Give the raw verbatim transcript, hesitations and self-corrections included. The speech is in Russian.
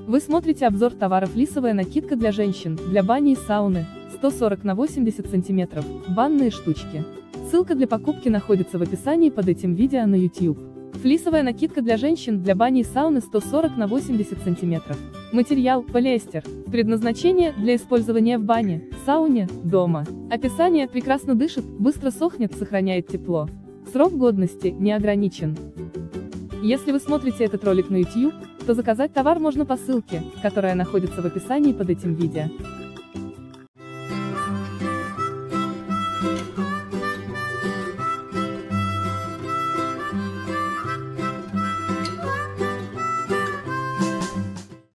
Вы смотрите обзор товара флисовая накидка для женщин, для бани и сауны, сто сорок на восемьдесят сантиметров, банные штучки. Ссылка для покупки находится в описании под этим видео на YouTube. Флисовая накидка для женщин, для бани и сауны сто сорок на восемьдесят сантиметров. Материал – полиэстер. Предназначение – для использования в бане, сауне, дома. Описание: прекрасно дышит, быстро сохнет, сохраняет тепло. Срок годности не ограничен. Если вы смотрите этот ролик на YouTube, то заказать товар можно по ссылке, которая находится в описании под этим видео.